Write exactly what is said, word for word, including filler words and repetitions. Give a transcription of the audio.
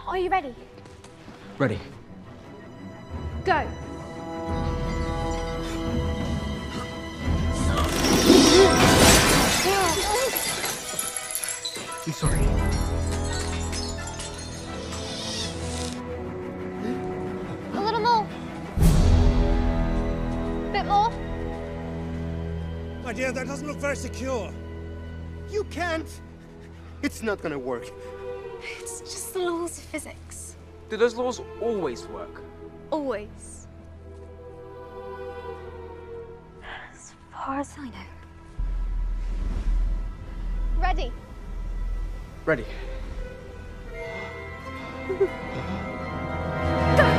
Are you ready? Ready. Go. I'm sorry. A little more. Bit more. My dear, that doesn't look very secure. You can't. It's not gonna work. It's just the laws of physics. Do those laws always work? Always. As far as I know. Ready. Ready. Go!